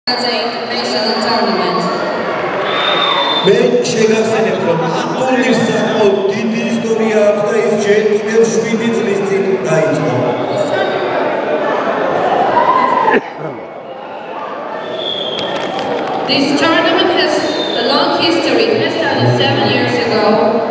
as a national tournament. მე შეგახსენებთ, რომ ამ ტურნირს საკმაოდ დიდი ისტორია აქვს და ის ჯერ კიდევ 7 წლის წინ დაიწყო. This tournament has a long history. It started 7 years ago.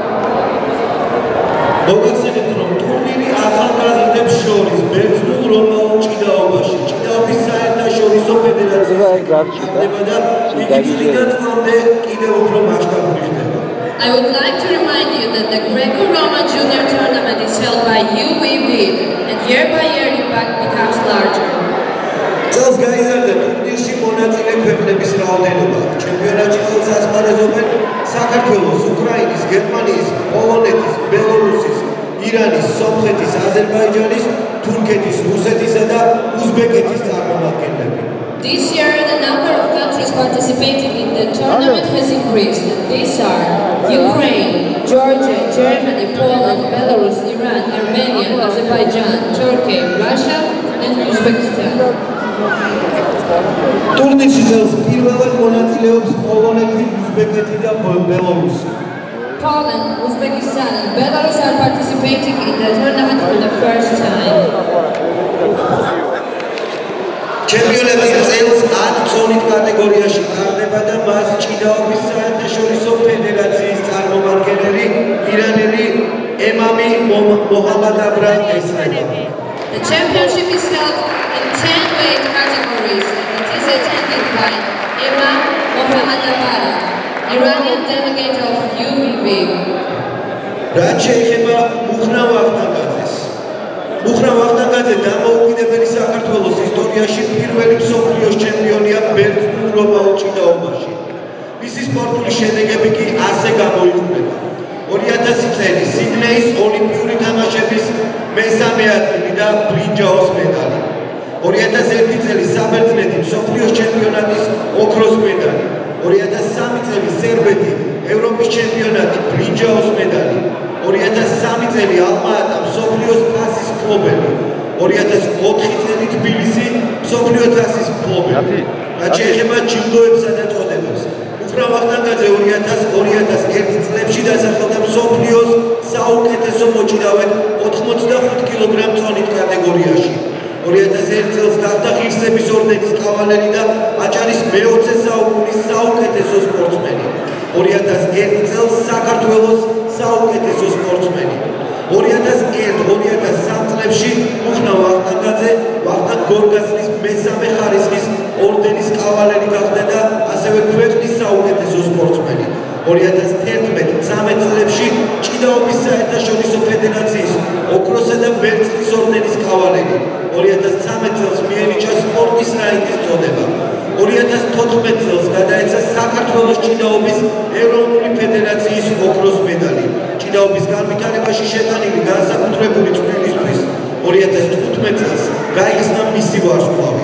მოგახსენებთ, რომ ტურნირი ახალგაზრდებს შორის ბერძნულ რომაულ ჭიდაობაში, ჭიდაობის საერთაშორისო ფედერაციის გახდება და იგი წლიდან წლამდე კიდევ უფრო მასშტაბური ხდება. I would like to remind you that the Greco-Roman Junior Tournament is held by UVV, and year by year it becomes larger. წელს გაიზარდა ტურნირში მონაწილე ქვეყნების რაოდენობა. ჩემპიონატში წელს ასპარეზობენ საქართველოს, უკრაინის, გერმანიის, პოლონეთის, ბელორუსის, ირანის, სომხეთის, აზერბაიჯანის, თურქეთის, რუსეთისა და უზბეკეთის წარმომადგენლები. This year, the number of countries participating in the tournament has increased. These are Ukraine, Georgia, Germany, Poland, Belarus, Iran, Armenia, Azerbaijan, Turkey, Russia, and Uzbekistan. ტურნირში წელს პირველად მონაწილეობს პოლონეთი, უზბეკეთი და ბელორუსი. Poland, Uzbekistan, and Belarus are participating in the tournament for the first time. ჩემპიონატი წელს 10 წონით კატეგორიაში ტარდება და მას ჭიდაობის საერთაშორისო ფედერაციის წარმომადგენელი ირანელი ემამი მოჰამად აბრა ესრება. The championship is held in 10 weight categories and it is attended by Imam Mohammad Abara, Iranian delegate of UVV. რაც შეეხება მუხრან ვახტანგაძეს. მუხრან ვახტანგაძე დამოუკიდებელი საქართველოს ისტორიაში პირველი მსოფლიოს ჩემპიონია ბერძნულ რომაულ ჭიდაობაში. მისი სპორტული შედეგები კი ასე გამოიყურება. 2000 წელი სიდნეის ოლიმპიური თამაშების მესამე ადგილი და ბრინჯაოს მედალი. 2001 წელი საბერძნეთი მსოფლიოს ჩემპიონატის ოქროს მედალი. 2003 წელი სერბეთი ევროპის ჩემპიონატი ბრინჯაოს მედალი. 2003 წელი ალმა-ატა მსოფლიოს თასის მფლობელი. 2004 წელი თბილისი მსოფლიო თასის მფლობელი. რაც შეეხება ჯილდოებსა და წოდებებს. მუხრან ვახტანგაძე 2001 წლებში დასახელდა მსოფლიოს საუკეთესო მოჭიდავედ 85 კილოგრამ წონით კატეგორიაში. 2001 წელს გახდა ღირსების ორდენის კავალერი და აჭარის მე-20 საუკუნის საუკეთესო სპორტსმენი. 2001 წელს საქართველოს საუკეთესო სპორტსმენი. 2001-2003 წლებში მუხრან ვახტანგაძე ვახტანგ გორგასლის მესამე ხარისხის ორდენის კავალერი გახდა და ასევე ქვეყნის საუკეთესო სპორტსმენი. 2011-13 წლებში ჭიდაობის საერთაშორისო ფედერაციის ოქროსა და ვერცხლის ორდენის კავალერი. 2013 წელს მიენიჭა სპორტის რაინდის წოდება. 2014 წელს გადაეცა საქართველოს ჭიდაობის ეროვნული ფედერაციის ოქროს მედალი. ჭიდაობის განვითარებაში შეტანილი განსაკუთრებული წვლილისთვის 2015 წელს გაიხსნა მისი ვარსკვლავი.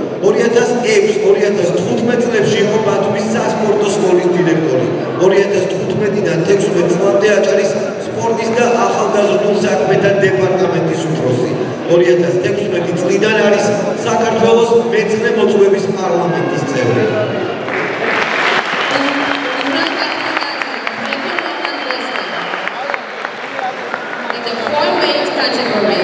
2006-2015 წლებში იყო ბათუმის სასპორტო სკოლის დირექტორი. 2015-დან 16 წლამდე აჭარის სპორტის და ახალგაზრდულ საქმეთა დეპარტამენტის უფროსი. 2016 წლიდან არის საქართველოს მეცხრე მოწვევის პარლამენტის წევრი. In the 4-weight category,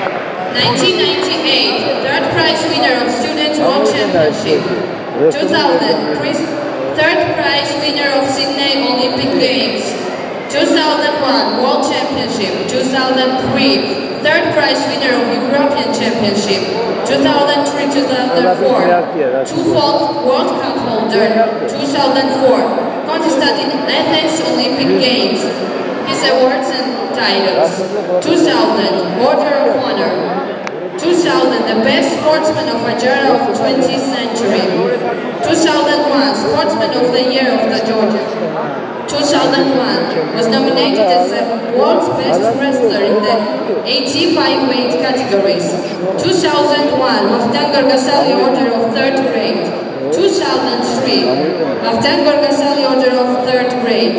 1998, third prize winner of Student World Championship. 2000, third prize winner of Sydney Olympic Games. 2001, World Championship. 2003, third prize winner of European Championship. 2003-2004, two-fold World Cup holder. 2004, contested in Athens Olympic Games. His awards and titles. 2000, Order of Honor. 2000, the best sportsman of Ajara of 20th century. 2001, Sportsman of the Year of the Georgia. 2001, was nominated as the world's best wrestler in the 85 weight categories. 2001, Vaftan Gorgasali Order of 3rd grade. 2003, Vaftan Gorgasali Order of 3rd grade.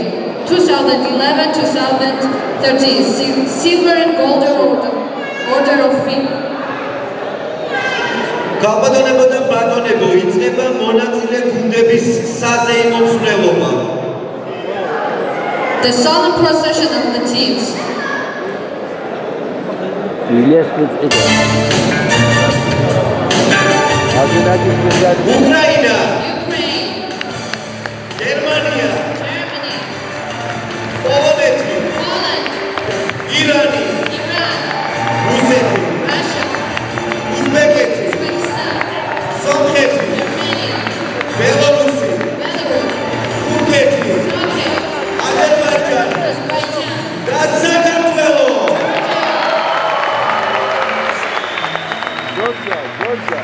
2011-2013, Silver and Gold Order of Kalbadonebo და ბატონებო, იწყება მონაწილე გუნდების საზეიმო ცვლილობა. The solemn procession of the teams. Ukraina, Ukraine, Germania, Germany, Poland, Iran, Russia, Uzbekistan, Soviet, Romania, Belarus, Turkey, Azerbaijan, და საქართველო. Georgia.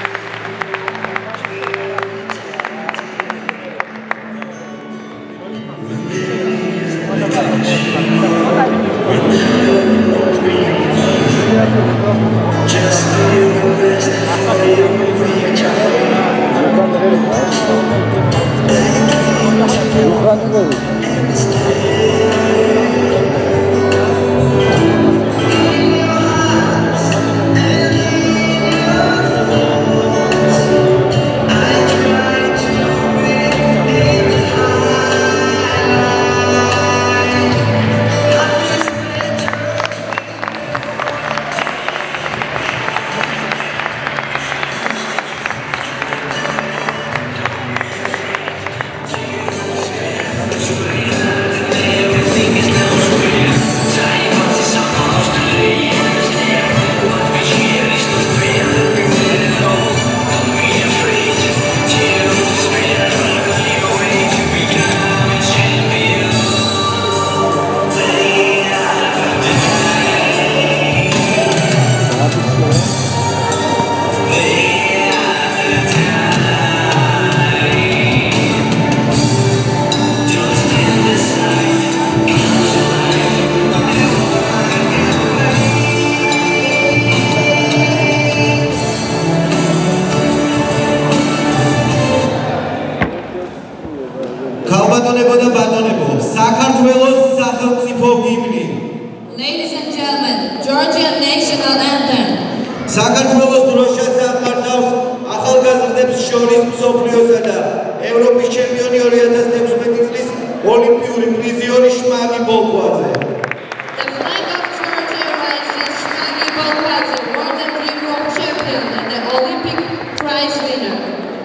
Kalbadonebo და ბატონებო, საქართველოს სახელმწიფო ჰიმნი. Ladies and gentlemen, Georgian national anthem. საქართველოს დროშას აღმართავს ახალგაზრდებს შორის მსოფლიოსა და ევროპის ჩემპიონი 2016 წლის ოლიმპიური პრიზიორი შმაგი ბოლქვაძე. The flag of Georgia rises Shmagi Bolkwadze, world and Europe champion and the Olympic prize winner.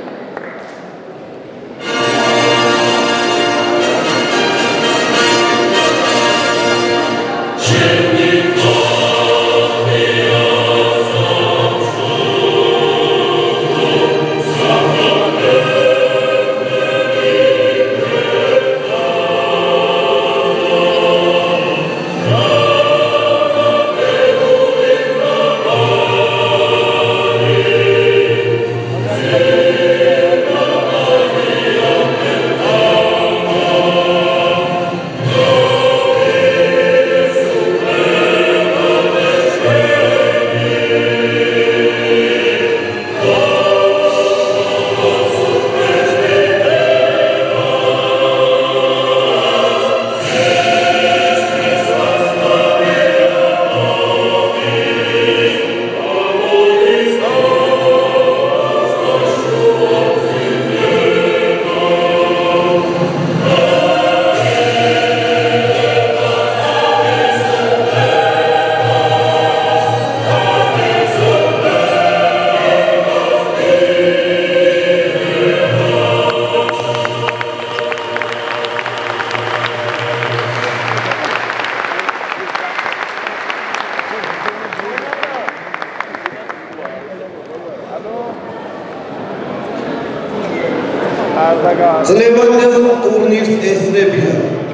წლევანდელ ტურნირს ესწრებიან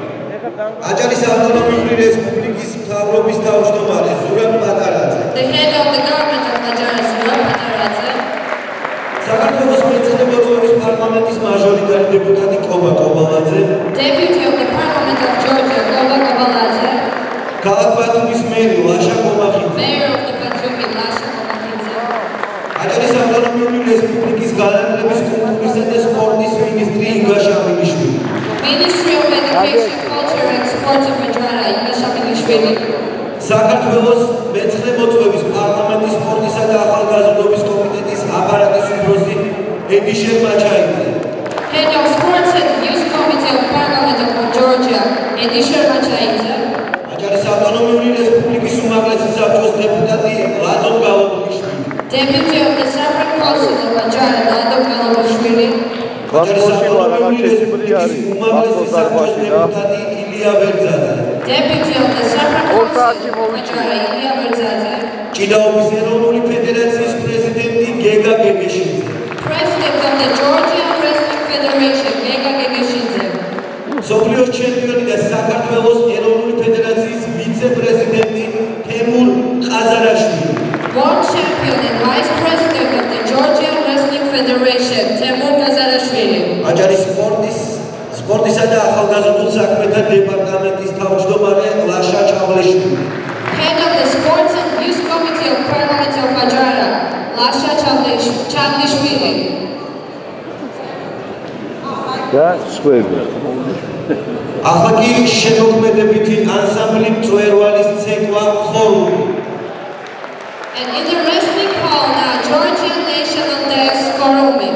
აჭარის ავტონომიური რესპუბლიკის მთავრობის თავმჯდომარე ზურაბ პატარაძე. The head of the government of Nigeria, Zurab Pataradze. საქართველოს მეცნიერების პარლამენტის მაჟორიტარი დეპუტატი კობა კობალაძე. Deputy of the Parliament of Georgia, Koba Kobaladze. ქალაქ ბათუმის მერი ლაშა კომახიძე. Mayor of the Batumi, Lasha Kobaladze. აჭარის ავტონომიური რესპუბლიკის განათლების კულტურისა და სპორტის მინისტრი ინგა შამილიშვილი. Ministry of Education, Culture and Sports of Nigeria, Inga Shamilishvili. საქართველოს მეცხრე მოწვევის პარლამენტის სპორტისა და ახალგაზრდობის კომიტეტის აპარატის Edisher Machaidze. Head of Sports and Youth Committee of Parliament of Georgia, Edisher Machaidze. Ajaris Autonomიური Respublikის უმაღლესი საბჭოს დეპუტატი ლადო გალობიშვილი. Deputy of the Supreme Council of Ajara, Lado Galovichvili. Ajaris Autonomიური Respublikის უმაღლესი საბჭოს დეპუტატი ილია ვერძაძე. Deputy of the Supreme Council of Ajara, Ilya Verdzadze. ჭიდაობის ეროვნული ფედერაციის პრეზიდენტი გეგა გეგეშიძე. President of the Georgian Wrestling Federation, Gega Gegeshidze. მსოფლიოს ჩემპიონი და საქართველოს ეროვნული ფედერაციის ვიცე-პრეზიდენტი თემურ ყაზარაშვილი. World Champion and Vice President of the Georgian Wrestling Federation, Temur Gazarashvili. აჯარის სპორტისა და ახალგაზრდულ საქმეთა დეპარტამენტის თავმჯდომარე ლაშა ჩავლეშვილი. Head of the Sports and Youth Committee of Parliament of Ajara, Lasha Chavlishvili. ახლა კი შემოქმედებითი ანსამბლი მწვერვალის ცეკვა ხორუმი. And in the wrestling hall now, Georgian National Dance Korumi.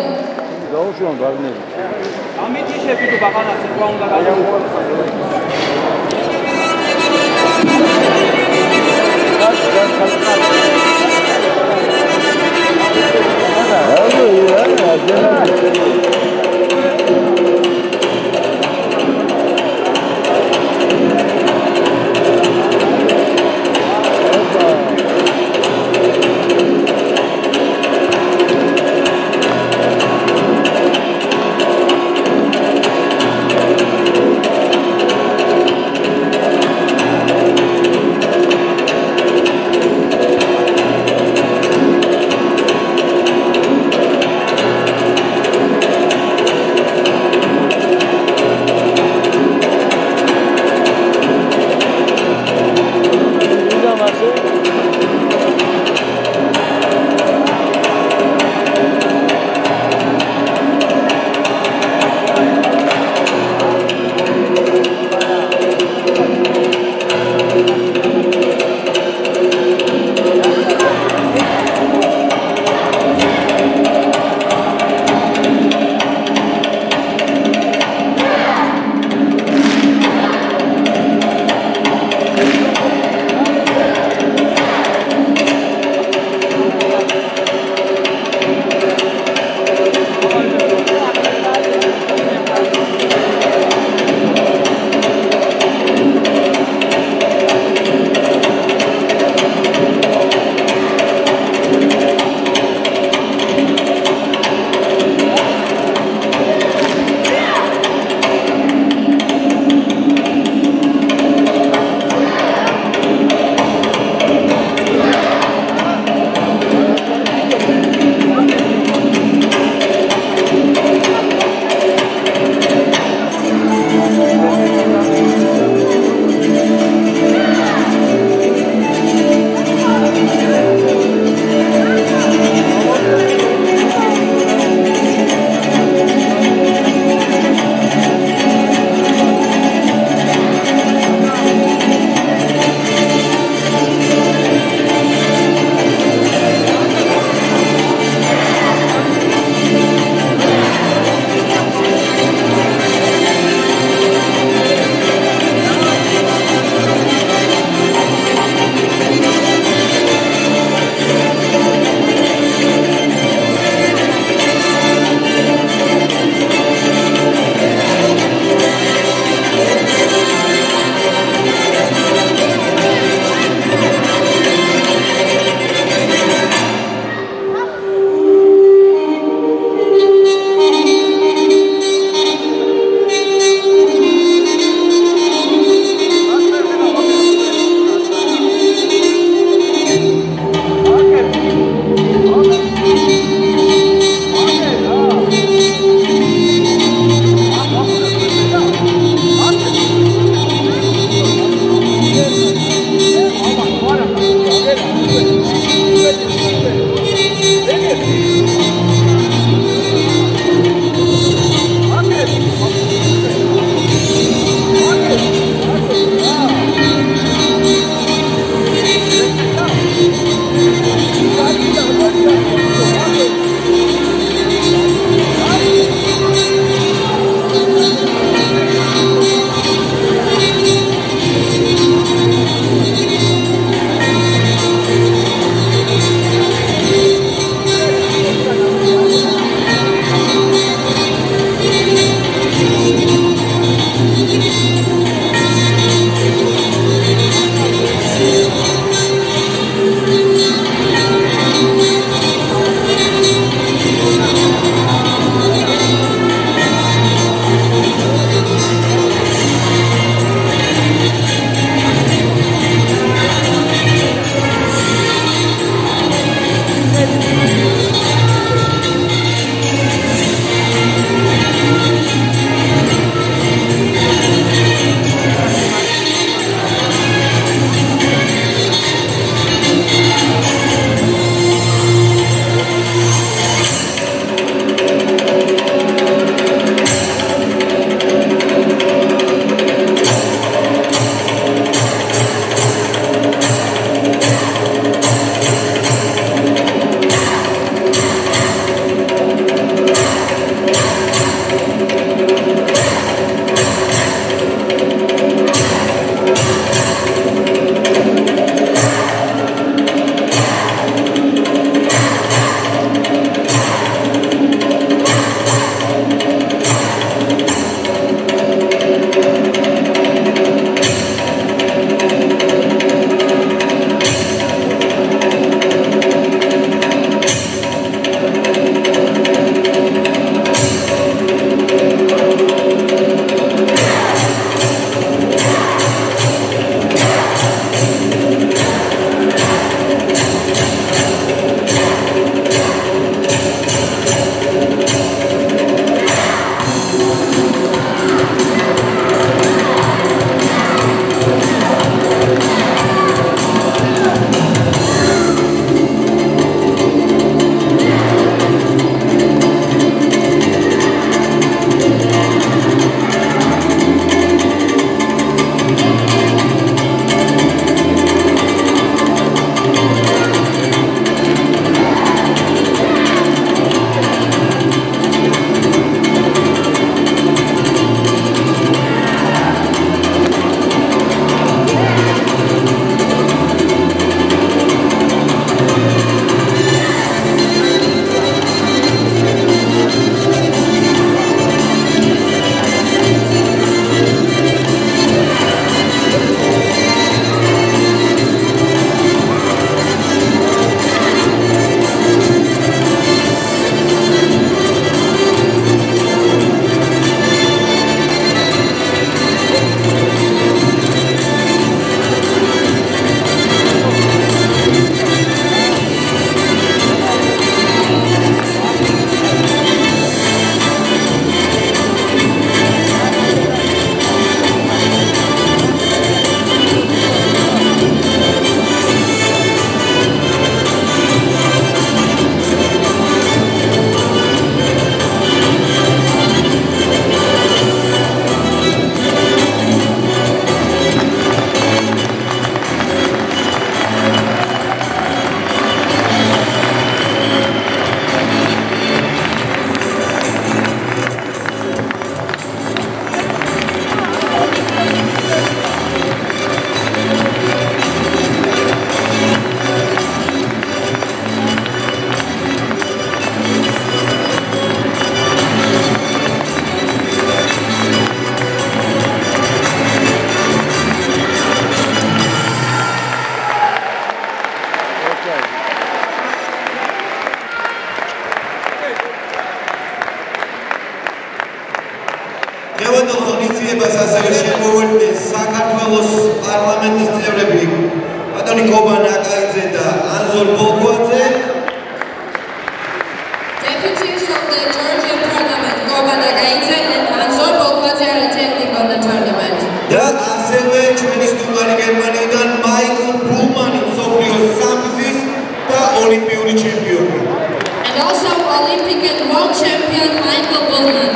დღევანდელ ღონისძიებას ასევე შემოვიდნენ საქართველოს პარლამენტის წევრები ბატონი კობა ნაკაიძე და ანზორ ბოლგვაძე. Deputies of the Georgian Parliament, Koba Nakaidze and Anzor Bolgvadze are attending on the tournament. და ასევე ჩვენი სტუმარი გერმანიიდან მაიკლ ბულმანი, მსოფლიოს სამგზის და ოლიმპიური ჩემპიონი. And also Olympic and world champion Michael Bullman.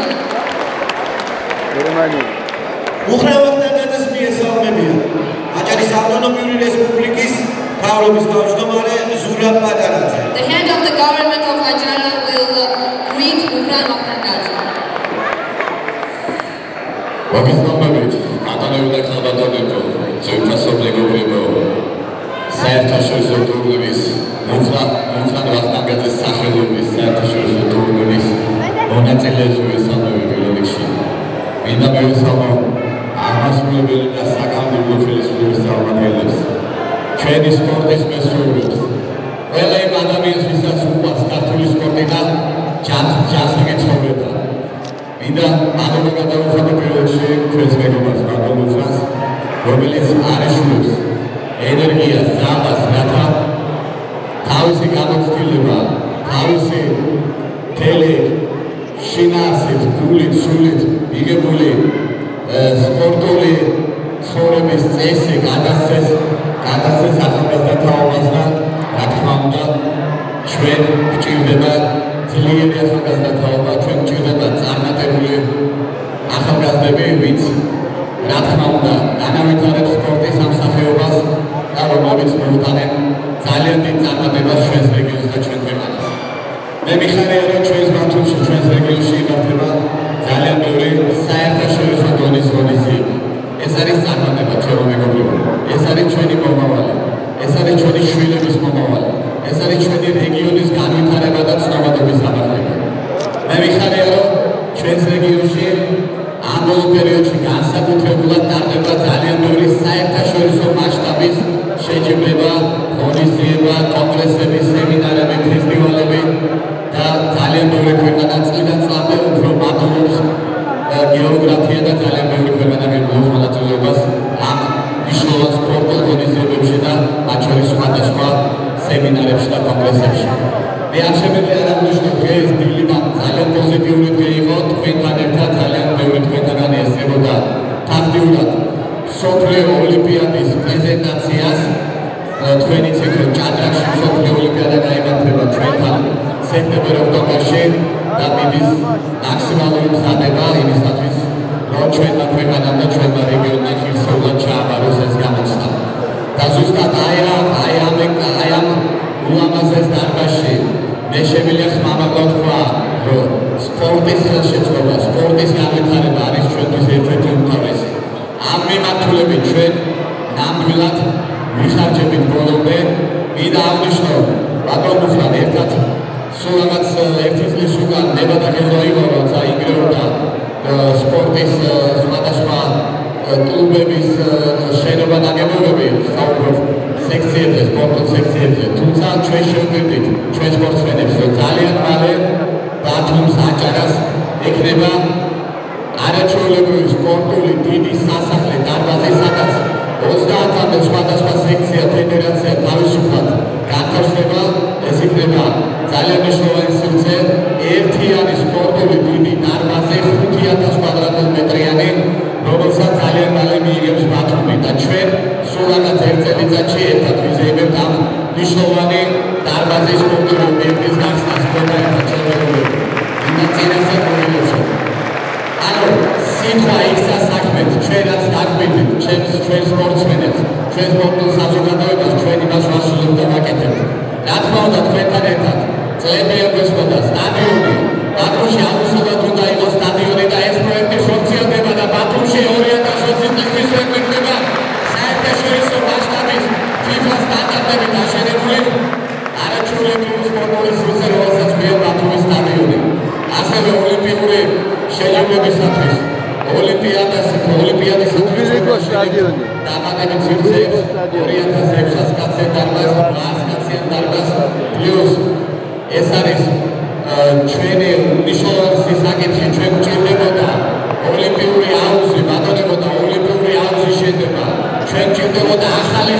უხრევახტანგაძეს მიესალმებიან აჭარის ავტონომიური რესპუბლიკის მთავრობის თავმჯდომარე ზურაბ პატარაძე. The head of the government of Ajara will greet Ukran Vakhtangadze. მოგესალმებით, ბატონები და ქალბატონებო, ძვირფას ობლიგობრივო საერთაშორისო ტურნირის უკრან ვახტანგაძის სახელობის საერთაშორისო ტურნირის მონაწილეებს ვესალმები პირველ რიგში. მინდა მივესალმო აღმასრულებელი და საკანონმდებლო ხელისუფლების წარმომადგენლებს, ჩვენი სპორტის მესვეულებს, ყველა იმ ადამიანს, ვისაც უყვარს ქართული სპორტი და ჯანსაღი ცხოვრება. მინდა მადლობა გადავუხადო პირველში ჩვენს მეგობარს ბატონ უკრანს, რომელიც არიშულებს ენერგიას, ძალას, რათა თავისი გამოცდილება, თავისი მთელი შინაარსით, გულით, სულით მიღებული სპორტული ცხოვრების წესი გადასცეს ახალგაზრდათაობას და რა თქმა უნდა ჩვენ გვჭირდება ძლიერი ახალგაზრდათაობა, ჩვენ გვჭირდება წარმატებული ახალგაზრდები, ვინც რა თქმა უნდა განავითარებს სპორტის ამ სახეობას და რომლებიც მოუტანენ ძალიან დიდ წარმატებას ჩვენს რეგიონს და ჩვენ ქვეყანას. მე მიხარია, რომ ჩვენს ბათუმში, ჩვენს რეგიონში იმართება ძალიან ბევრი საერთაშორისო დონის ღონისძიება. ეს არის წარმატება, ჩემო მეგობრებო. ეს არის ჩვენი მომავალი. ეს არის ჩვენი შვილების მომავალი. ეს არის ჩვენი რეგიონის განვითარება და ცნობადობის ამაღლება. მე მიხარია, რომ ჩვენს რეგიონში ამ ბოლო პერიოდში განსაკუთრებულად ტარდება ძალიან ბევრი საერთაშორისო მასშტაბის შეჯიბრება, ღონისძიება, კონგრესები, სემინარები, ფესტივალები და ძალიან ბევრი ქვეყანა წლიდან წლამდე უფრო მატულობს გეოგრაფია და ძალიან ბევრი ქვეყანა გეგმავს მონაწილეობას ამ მნიშვნელოვან სპორტულ ღონისძიებებში და მათ შორის სხვადასხვა სემინარებში და კონგრესებში. მე არ შემიძლია არ აღნიშნო დღეს დილიდან ძალიან პოზიტიური დღე იყო, თქვენთან ერთად ძალიან ბევრი თქვენთაგან ესწრებოდა ტაქტიურად მსოფლიო ოლიმპიადის პრეზენტაციას. თქვენ იცით, რომ ჭადრაკში მსოფლიო ოლიმპიადა გაიმართება ჩვენთან სექტემბერ-ოქტომბერში და მიდის მაქსიმალური მზადება იმისათვის, რომ ჩვენმა ქვეყანამ და ჩვენმა რეგიონმა ხილსეულად ჩააბაროს ეს გამოცდა. და ზუსტად აი ამ ულამაზეს დარბაზში მე შემიძლია ხმამაღლა თქვა, რომ სპორტის ხელშეწყობა, სპორტის განვითარება არის ჩვენთვის ერთ-ერთი უმთავრესი. ამ მიმართულებით ჩვენ ნამდვილად ვიხარჯებით ბოლომდე. მინდა აღნიშნო, ბატონ უკრან ერთად სულ რაღაც ერთი წლის უკან ნება და ხელო იყო, როცა იგრეოდა სპორტის სხვადასხვა კლუბების შენობა ნაგებობები, საუბრობ სექციებზე, სპორტულ სექციებზე. თუმცა ჩვენ შევგვირდით ჩვენ სპორტსმენებს, რომ ძალიან მალე ბათუმს, აჭარას ექნება არაჩვეულებრივი სპორტული დიდი სასახლე, დარბაზი, სადაც 30-მდე სხვადასხვა სექცია, ფედერაცია თავისუფლად განთავსდება. ეს იქნება ძალიან მნიშვნელოვანი სივრცე, ერთიანი სპორტული დიდი დარბაზი 5000 კვადრატმეტრიანი, რომელსაც ძალიან მალე მიიღებს ბათუმი და ჩვენ სულ რაღაც ერთ წელიწადში ერთად ვიზეებებთ ამ მნიშვნელოვანი დარბაზის სპორტული ობიექტის გახსნას ქვეყანაში ჩვენებრივი. მინდა წინასწარ მოვილოცო. ანუ სიტყვა იქცა საქმეთ, ჩვენ რაც დაგვიდით, ჩვენ სპორტსმენებს, ჩვენ სპორტულ საზოგადოებას, ჩვენ იმას ვასრულებთ და ვაკეთებთ. რა თქმა უნდა, თქვენთან ერთად წლები ეგვესმოდა სტადიონი, ბათუმში აუცილებლად უნდა იყოს სტადიონი და ეს პროექტი ხორციელდება და ბათუმში 2020 წლისთვის ეგვიდება საერთაშორისო მასშტაბის FIFA სტანდარტებით აშენებული არაჩვეულებრივი სპორტული სივრცე, რომელსაც ქვია ბათუმის სტადიონი. ასევე ოლიმპიური შეჯიბრებისათვის, ოლიმპიადისათვის სტადიონი. დამატებით სივრცეებს 2600 კაციან დარბაზ, 100 კაციან დარბაზ, პლუს ეს არის ჩვენი მნიშვნელოვანი საკითხი, ჩვენ გვჭირდებოდა ოლიმპიური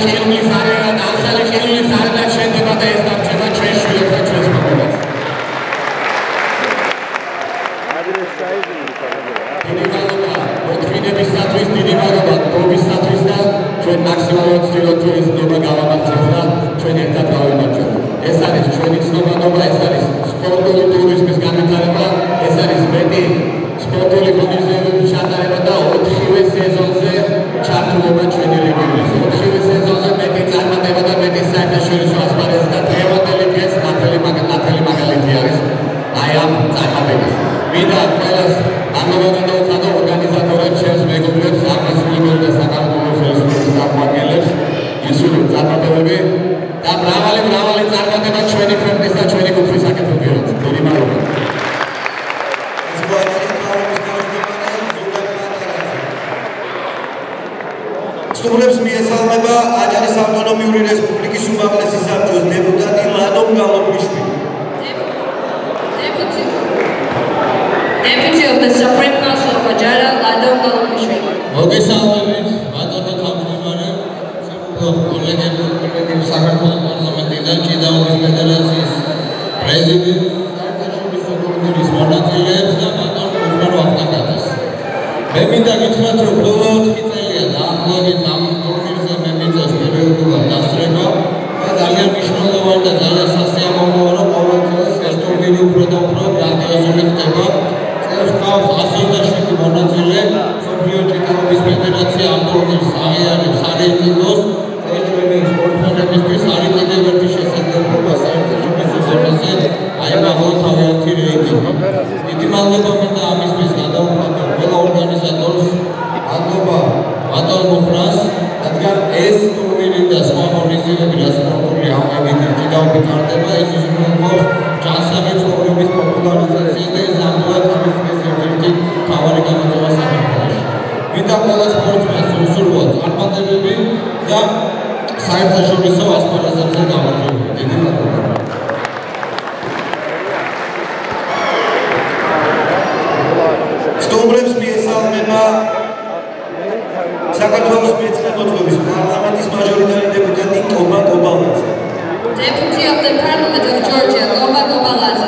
ხილმის არენა და ახალი ხილმის არენა შენდება და ეს დარჩება ჩვენ შვილებთან ჩვენს მოგებას. დიდი მადლობა მოთმინებისათვის, დიდი მადლობა ტობისათვის და ჩვენ მაქსიმალურად ვცდილობთ რომ ეს ცნობა გავამართლოთ და ჩვენ ერთად გავიმარჯვოთ. ეს არის ჩვენი ცნობადობა, ეს არის სპორტული ტურიზმის განვითარება, ეს არის მეტი სპორტული ღონისძიებების ჩატარება და 4-ვე სეზონზე ჩართულობა ჩვენი რეგიონის. 4-ვე სეზონზე მეტი წარმატება და მეტი საერთაშორისო ასპარეზი და დღევანდელი დღეს ნათელი მაგალითი არის აი ამ წარმატების. მინდა ყველას მადლობა გადავუხადო ორგანიზატორებს, ჩემს მეგობრებს, აღმასრულებელ და საკანონმდებლო ხელისუფლების წარმომადგენლებს, ისული წარმატებები და მრავალი წარმატება ჩვენი ქვეყნის და ჩვენი კუთხის საკეთებიათ. დიდი მადლობა. სტუმრებს მიესალმება აჭარის ავტონომიური რესპუბლიკის უმაღლესი საბჭოს დეპუტატი ლადო გალობიშვილი. Deputy of the Supreme Council of Ajara, Lado Galobishvili. მოგესალმებით, ბატონო თავმჯდომარე, კოლეგები საქართველოს პარლამენტიდან, ჭიდაობის ფედერაციის პრეზიდენტ, საერთაშორისო ტურნირის მონაწილეებს და ბატონ მუხმარ ვახტანგაძეს. მე მინდა გითხრათ, რომ ბოლო 4 წელია დაახლოებით ამ ტურნირზე მე მიწევს პერიოდულად დასწრება და ძალიან მნიშვნელოვანი და ძალიან სასიამოვნოა, რომ ყოველ წელს ეს ტურნირი უფრო და უფრო გრანდიოზული ხდება. Წელს 127 მონაწილე, მსოფლიო ჭიდაობის ფედერაცია ამ ტურნირს აღიარებს არეიტინგოს და ეს ჩვენი სპორტსმენებისთვის არის კიდევ ერთი შესაძლებლობა საერთაშორისო ზონაზე აიმაღლონ თავიანთი რეიტინგი. დიდი მადლობა მინდა ამისთვის გადავუხადო ყველა ორგანიზატორს, მადლობა ბატონ მუხრას, რადგან ეს ტურნირი და სხვა ღონისძიებები და სპორტული ამბები ჭიდაობით ტარდება, ეს უზრუნველყოფს ჯანსაღი ცხოვრების პოპულარიზაციას და ეს ნამდვილად არის ერთ-ერთი მთავარი გამოწვევა საქართველოში. მინდა ყველა სპორტსმენს უსურვოთ წარმატებები და საერთაშორისო ასპარეზებზე გამარჯვება. დიდი მადლობა. სტუმრებს მიესალმება საქართველოს მეცნიერების პარლამენტის მაჟორიტარი დეპუტატი კობა კობალაძე. Deputy of the Parliament of Georgia, Koba Kobalaza.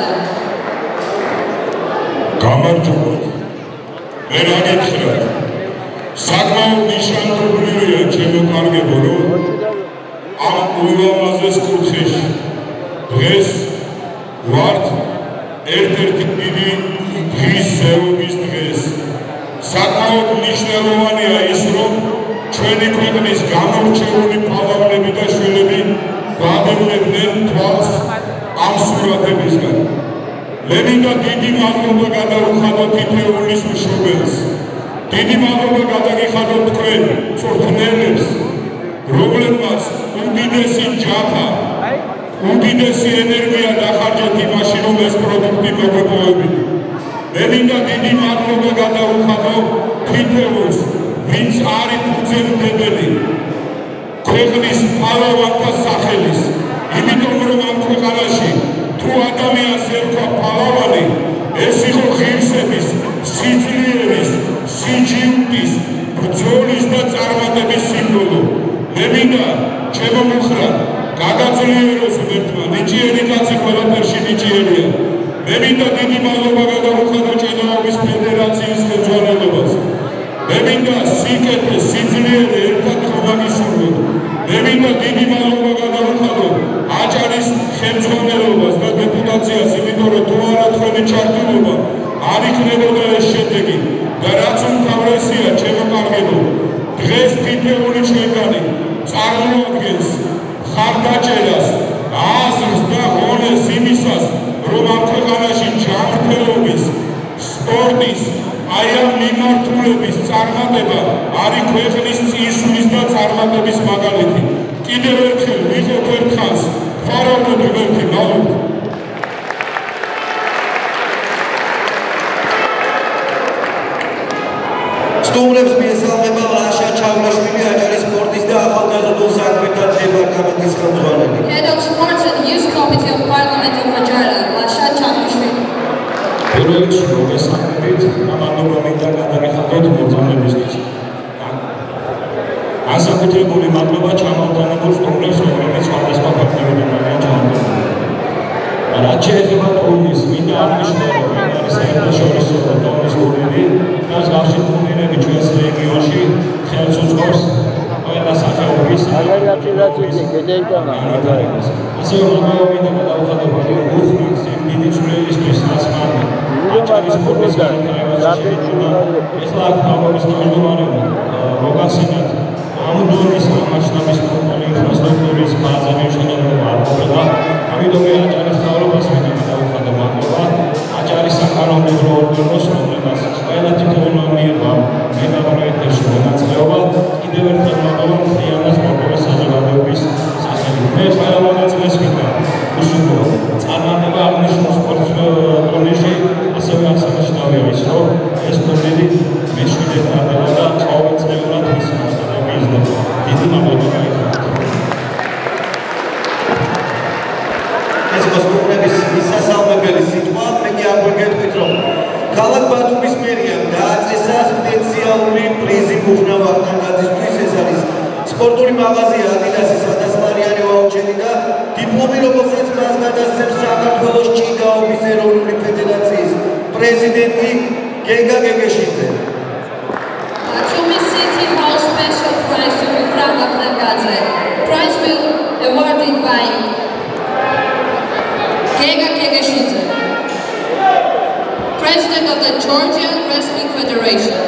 გამარჯობოთ. მე რა გითხრათ? საკმაოდ ნიშანდობლივია ჩემო კარგებო, რომ ამ ულამაზეს კუთხეში დღეს ვართ ერთ-ერთი დიდი დღის ზეობის დღეს. საკმაოდ მნიშვნელოვანია ის, რომ ჩვენი ქვეყნის გამორჩეული პალავნები და შვილები ვადევნებდნენ თვალს ამ სურათებისგან. მე მინდა დიდი მადლობა გადავუხადო თითოეულის მშობელს. დიდი მადლობა გადაგიხადო თქვენ მწვრთნელებს, რომლებმაც უდიდესი ჯაფა, უდიდესი ენერგია დახარჯეთ იმაში, რომ ეს პროდუქტი მოგვეპოვებინა. მე მინდა დიდი მადლობა გადავუხადო თითოეულს, ვინც არის ფუძემდებელი ქვეყნის პალავანთა სახელის, იმიტომ რომ ამ ქვეყანაში თუ ადამიანს ერქვა პალავანი, ეს იყო ღირსების, სიძლიერის, სიჯიუტის, ბრძოლის და წარმატების სიმბოლო. მე მინდა ჩემო მუხრა გადაძლიეროს ერთმა, ნიჭიერი კაცი ყველაფერში ნიჭიერია. მე მინდა დიდი მადლობა გადავუხადო ჭიდაობის ფედერაციის ხელმძღვანელობას. მე მინდა სიკეთე, სიძლიერე ერთად ხომაგისურვოთ. მე მინდა დიდი მადლობა გადავუხადო აჭარის ხელმძღვანელობას და დეპუტაციას, იმიტომ რომ თუ არა თქვენი ჩართულობა არ იქნებოდა ეს შედეგი და რაც უმთავრესია ჩემო კარგებო, დღეს თითოეული ჩვენგანი წარმოადგენს მხარდაჭერას, აზრს და ღონეს იმისას, რომ ამ ქვეყანაში ჯანმრთელობის, სპორტის, აი ამ მიმართულების წარმატება არის ქვეყნის წინსვლის და წარმატების მაგალითი. კიდევ ერთხელ ვიღოთ ერთხანს, ფარავდოთ ღმერთი, მადლობა. სტუმრებს მიესალმება ლაშა ჩავლაშვილი, აჭარის სპორტის და ახალგაზრდულ საქმეთა დეპარტამენტის ხელმძღვანელი. Head of Sports and Youth Committee of Parliament of Ajara, Lasha Chakishvili. პირველ რიგში მოგესალმებით, მადლობა მინდა გადაგიხადოთ ბრძანებისთვის. განსაკუთრებული მადლობა ჩამოვდანი საქართველოს სტუმრებს, რომლებიც სხვადასხვა ფაქტორებიდან არიან ჩართული. რაც შეეხება ტურნირის მინდა აღნიშნულობა, რომ არის საერთაშორისო ტურნირის ტურნირი, მსგავსი ტურნირები ჩვენს რეგიონში ხელს უწყობს ყველა სახეობის ასევე მოგეუბნება დაუხადებლად უხმის იმ დიდი წვლილისთვის ასმან აჭარის ფორმის განვითარებაში ეხლა აქ თავის თავმჯდომარეობა მოგახსენათ ამ დონის ამ მასშტაბის პროფილი ინფრასტრუქტურის ბაზა მშენებლობა არ ყოფილა ამიტომ აჭარის მთავრობას მინდა დაუხადებლობა აჭარის საკანონმდებლო ორგანოს რომელსაც ყველა თითოეული მიიღო მეგაპროექტებში მონაწილეობა კიდევ ერთხელ მოგება მთლიანად სპორტული საზოგადოების სახელით. მე ყველა მონაწილეს მინდა უშუქო წარმატება აღნიშნულ სპორტ ტურნირში ასევე აღსანიშნავია ის რომ ეს ტურნირი მეშვიდე ტარდება და ყოველწლიურად მისი მასშტაბები იზრდება. დიდი მადლობა. ეს გასტუმრების მისასალმებელი სიტყვა მე კი აგვიგეთქვით რომ ქალაქ ბათუმის მერიამ დააწესა სპეციალური პრიზი მუხნა ვახტანგაძისთვის ეს არის სპორტული მაღაზია ადიდასის 1000 ლარიანი ვაუჩერი და დიპლომი რომელსაც მას გადასცემს საქართველოს ჭიდაობის ეროვნული ფედერაციის პრეზიდენტი გეგა გეგეშიძე. Batumi City Hall special prize to Mukhna Vakhtangadze. Prize will awarded by Gega Gegeshidze, President of the Georgian Wrestling Federation.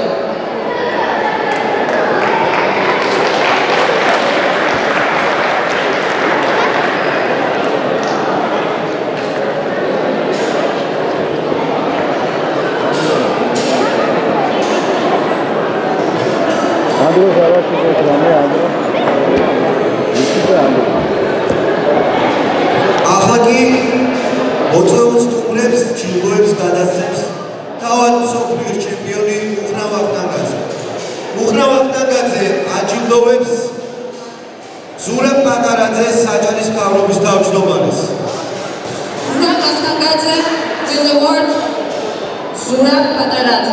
ახლა კი მოწვეულ სტუმრებს ჯილდოებს გადასცემს თავად მსოფლიოს ჩემპიონი მუხნა ვახტანგაძე. მუხნა ვახტანგაძე აჯილდოვებს ზურაბ პატარაძეს საჯარის მთავრობის თავმჯდომარეს. Mukhna Vakhtangadze will award Zurab Pataradze.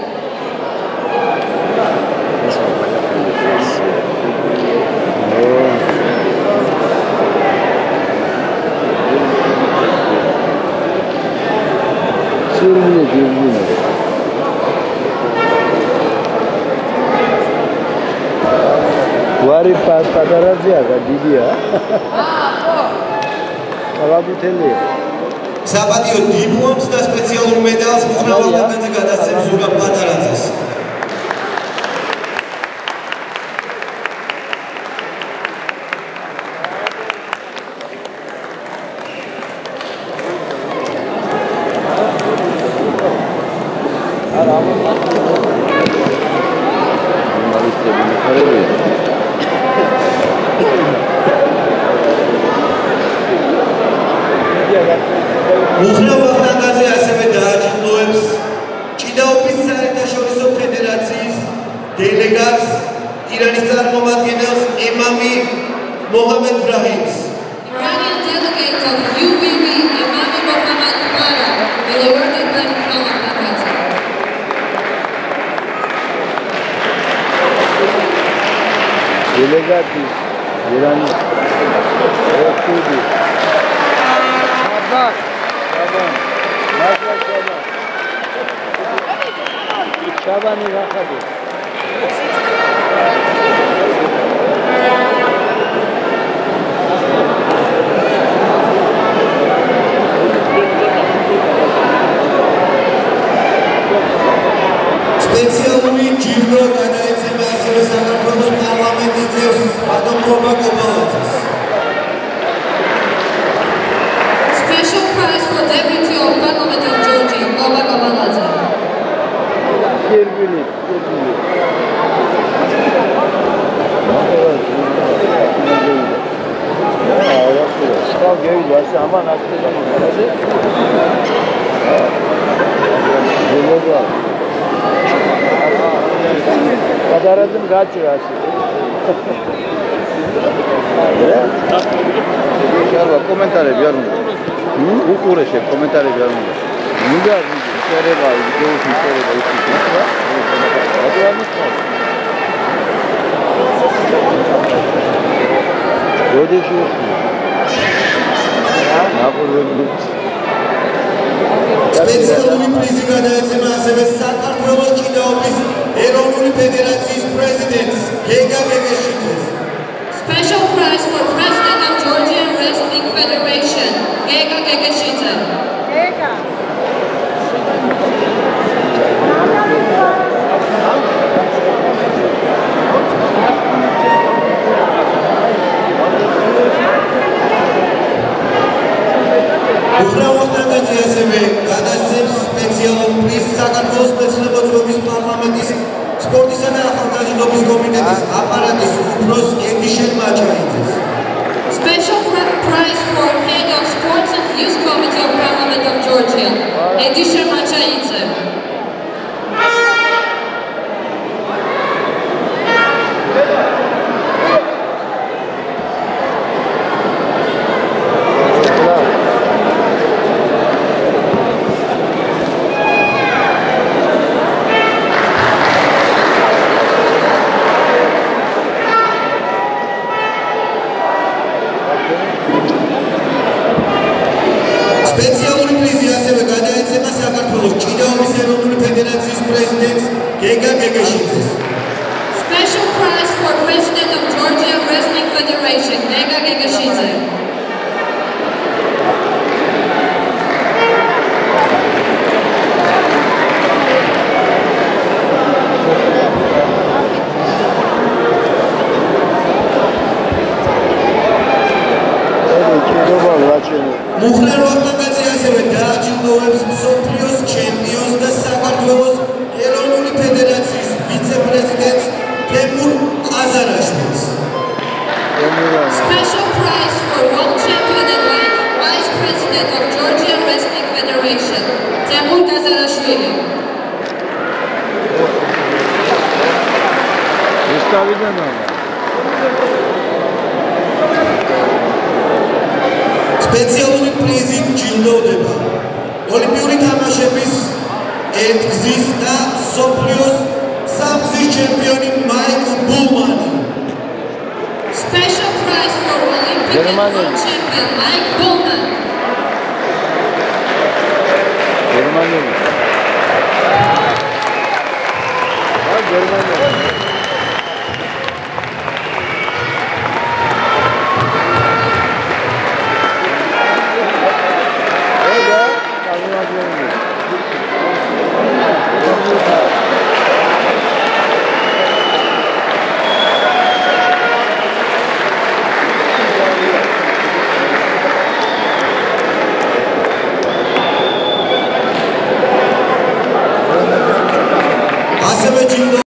Wari Pataradze aga didია. Rabuteli. საპატიო დიპლომს და სპეციალურ მედალს მუხნა ვახტანგაძე გადასცემს ზურაბ პატარაძეს. მუხნა ვახტანგაძე ასევე დააჯილდოებს ჭიდაობის საერთაშორისო ფედერაციის დელეგატს ირანის წარმომადგენელს ემამი მოჰამედ ბრაჰიმს. Iranian delegate of UWW Imami Mohammad Umara will awarded by Mukhna Vakhtangadze. Delegati İran'ı Rokudi Şaban Nazar Şaban'ı rakadı. სპეციალური ჯილდო გადაეცემა ასევე საქართველოს პარლამენტის წევრს ბატონ გოგა კობალაძეს. Special prize for deputy of Parliament of Georgia, Goba Kobaladze. Gerbili. Stav gel varsa aman aklıma gelecek. Geliyor. Pataradze kaçıyor aslında. Şarba komentare biarım. Uğraşıp komentare biarım. Müdür şöyle var, video şöyle var, hadi var mı? სპეციალური პრიზი გადაეცემა ასევე საქართველოს ჭიდაობის ეროვნული ფედერაციის პრეზიდენტს გეგა გეგეშიძეს. Special prize for President of Georgian Wrestling Federation, Gega Gegeshidze. უხრაუხტანგაძე ასევე გადასცემს სპეციალურ პრიზს საქართველოს მეცნიერებების პარლამენტის სპორტისა და ახალგაზრდობის კომიტეტის აპარატის უფროს ედიშენ მაჭაიძეს. Special prize for head of Sports and Youth Committee of Parliament of Georgia, Edisher Machaidze. სპეციალური პრიზი ასევე გადაეცემა საქართველოს ჭიდაობის ეროვნული ფედერაციის პრეზიდენტს გეგა გეგეშიძეს. Special prize for President of Georgia Wrestling Federation, Gega Gegeshidze. მუხრან ვახტანგაძე ასევე დააჯილდოვებს მსოფლიოს ჩემპიონს და საქართველოს ეროვნული ფედერაციის ვიცე-პრეზიდენტს თემურ ყაზარაშვილს. Special prize for World Champion and Vice President of Georgian Wrestling Federation, Temur Gazarashvili. სპეციალური პრიზი ჯილდოვდება ოლიმპიური თამაშების ერთგზის და მსოფლიოს სამგზის ჩემპიონი მაიკლ ბულმანი. Special prize for Olympic and World Champion Mike Bullman. Germany.